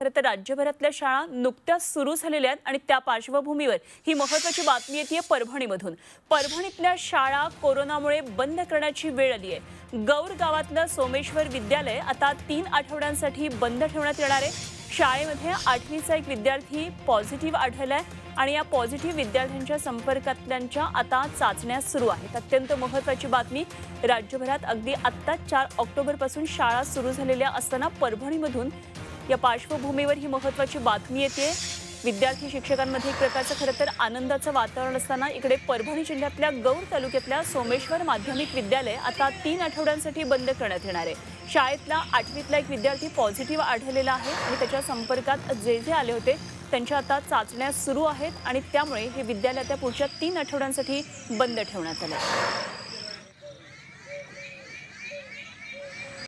खरं तर राज्यभरातल्या शाळा नुकत्याच सुरू झालेल्या आहेत आणि त्या पार्श्वभूमीवर ही महत्त्वाची बातमी येते परभणीमधून। परभणीतल्या शाळा कोरोनामुळे बंद करण्याची वेळ आली आहे। गौर गावातलं सोमेश्वर विद्यालय आता 3 आठवड्यांसाठी बंद ठेवण्यात येणार आहे। शाळेमध्ये 8वीचा एक विद्यार्थी पॉझिटिव्ह आढळलाय आणि या पॉझिटिव्ह विद्यार्थ्यांच्या संपर्कातल्यांच्या आता चाचण्या सुरू आहेत। अत्यंत महत्त्वाची बातमी, राज्यभरात अगदी आत्ता 4 ऑक्टोबरपासून शाळा सुरू झालेल्या असताना परभणीमधून या पार्श्वभूमीवर ही महत्त्वाची बातमी येते। विद्यार्थी शिक्षकांमध्ये एक प्रकारचं खरं तर आनंदाचं वातावरण असताना इकडे परभणी जिल्ह्यातल्या गौर तालुक्यातल्या सोमेश्वर माध्यमिक विद्यालय आता 3 आठवड्यांसाठी बंद करण्यात येणार आहे। शाळेतला 8वीतला एक विद्यार्थी पॉझिटिव्ह आढळलेला आहे आणि त्याच्या संपर्कात जे आले होते त्यांच्या आता चाचण्या सुरू आहेत आणि त्यामुळे हे विद्यालय त्या पुढच्या 3 आठवड्यांसाठी बंद ठेवण्यात आले आहे।